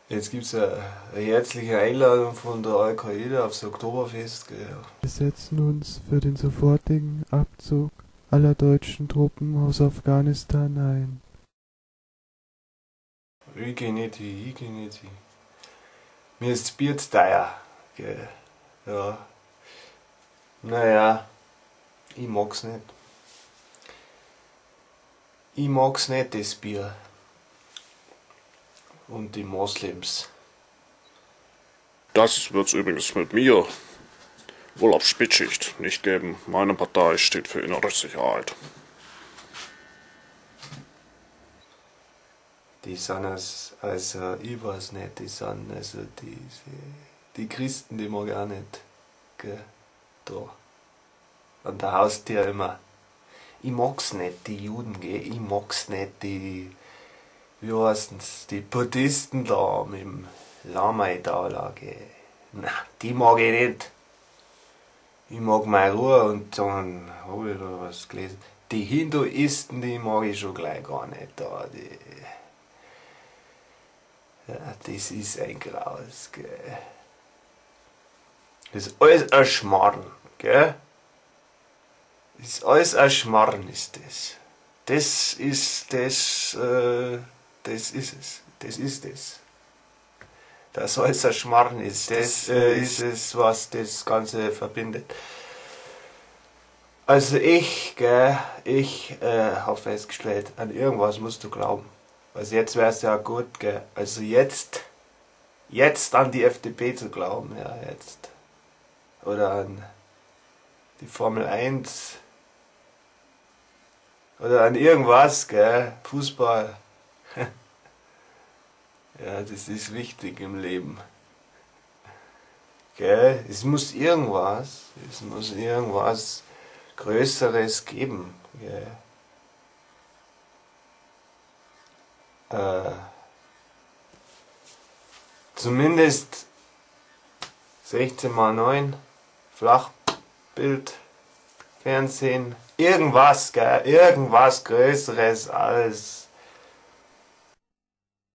Jetzt gibt es eine herzliche Einladung von der Al-Qaida aufs Oktoberfest. Gell. Wir setzen uns für den sofortigen Abzug aller deutschen Truppen aus Afghanistan ein. Ich geh nicht hin, ich geh nicht hin. Mir ist das Bier zu teuer. Gell. Ja. Naja, ich mag's nicht. Ich mag's nicht, das Bier. Und die Moslems. Das wird's übrigens mit mir wohl auf Spätschicht nicht geben. Meine Partei steht für innere Sicherheit. Die sind also ich weiß nicht, die sind also die Christen, die mag ich auch nicht. Gell, da. An der Haustür immer. Ich mag's nicht, die Juden, gell, ich mag's nicht, die, wie heißen's, die Buddhisten da mit dem Lamai da, gell. Na, die mag ich nicht. Ich mag meine Ruhe und dann habe ich da was gelesen. Die Hinduisten, die mag ich schon gleich gar nicht da. Ja, das ist ein Graus, gell. Das ist alles ein Schmarrn, gell. Das ist alles ein Schmarrn, ist das. Das ist es. Das ist es. Dass alles ein Schmarrn ist. Das ist es, was das Ganze verbindet. Also ich habe festgestellt, an irgendwas musst du glauben. Also jetzt wäre es ja gut, gell. Also jetzt an die FDP zu glauben, ja, jetzt. Oder an die Formel 1. Oder an irgendwas, gell. Fußball. Ja, das ist wichtig im Leben. Gell? Es muss irgendwas Größeres geben. Gell? Zumindest 16:9, Flachbild, Fernsehen, irgendwas, gell? Irgendwas Größeres als